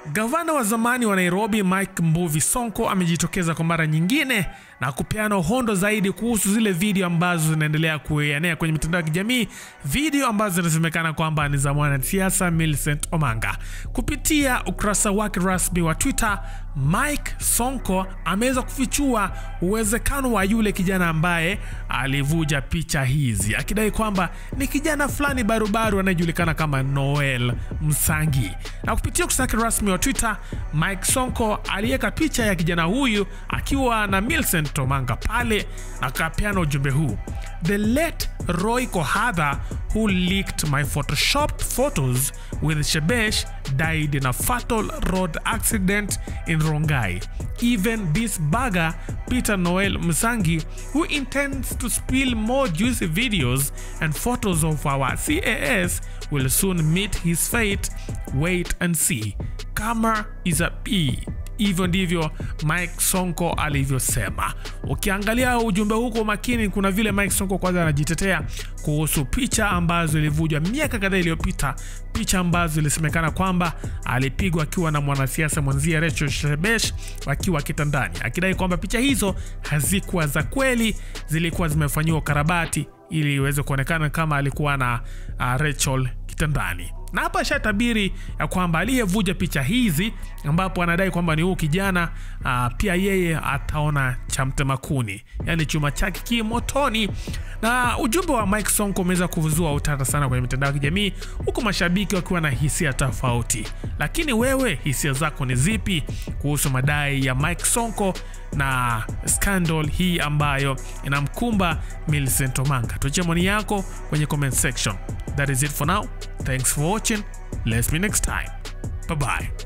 Gavana wa zamani wa Nairobi MAMBO Sonko amejitokeza kwa mara nyingine na kupeana hondo zaidi kuhusu zile video ambazo zinaendelea kuenea kwenye mitandao ya kijamii, video ambazo zinasemekana kwamba ni za mwanasiasa Millicent Omanga. Kupitia ukurasa wake rasmi wa Twitter, Sonko ameweza kufichua uwezekano wa yule kijana ambaye alivuja picha hizi, akidai kwamba ni kijana fulani barubaru anayejulikana kama Noel Msangi. Na kupitia ukurasa wake rasmi wa Twitter, Sonko aliweka picha ya kijana huyu akiwa na Millicent Omanga pale, akapeana ujumbe huu: "The late Roy Kohadha, who leaked my photoshopped photos with Shebesh, died in a fatal road accident in Rongai. Even this bagger, Peter Noel Msangi, who intends to spill more juicy videos and photos of our CAS, will soon meet his fate. Wait and see. Karma is a P." Hivyo ndivyo Sonko alivyosema. Ukiangalia ujumbe huko makini, kuna vile Sonko kwanza anajitetea kuhusu picha ambazo zilivujwa miaka kadhaa iliyopita, picha ambazo zilisemekana kwamba alipigwa akiwa na mwanasiasa mwenzie Rachel Shebesh wakiwa kitandani, akidai kwamba picha hizo hazikuwa za kweli, zilikuwa zimefanywa karabati ili iweze kuonekana kama alikuwa na Rachel kitandani. Na hapa shatabiri ya kwamba aliyevuja picha hizi, ambapo anadai kwamba ni huyu kijana, pia yeye ataona cha mtemakuni, yani chuma chake kimotoni. Na ujumbe wa Sonko umeweza kuvuzua utata sana kwenye mitandao ya kijamii, huku mashabiki wakiwa na hisia tofauti. Lakini wewe, hisia zako ni zipi kuhusu madai ya Sonko na scandal hii ambayo inamkumba Millicent Omanga? Tuachie maoni yako kwenye comment section. That is it for now. Thanks for watching. Let's meet next time. Bye bye.